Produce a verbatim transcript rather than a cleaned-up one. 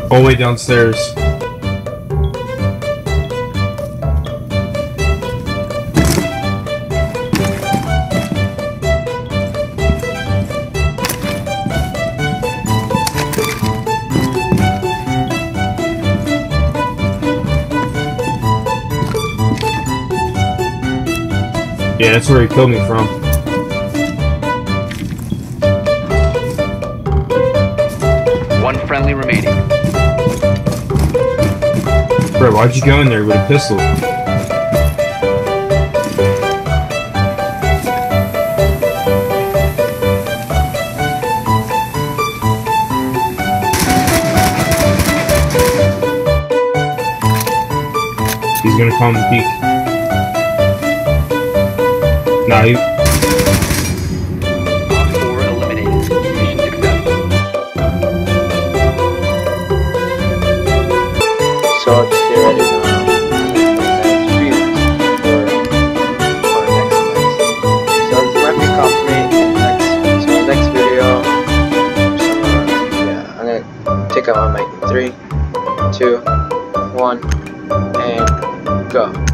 All the way downstairs. Yeah, that's where he killed me from. One friendly remaining. Bro, why'd you go in there with a pistol? He's gonna come and peek. Nah, he... Op four eliminated. Mission successful. So I'll just get ready now. For our next one. So let me compliment next. So next video. So, yeah, I'm gonna take out my mic in three, two, one, and go.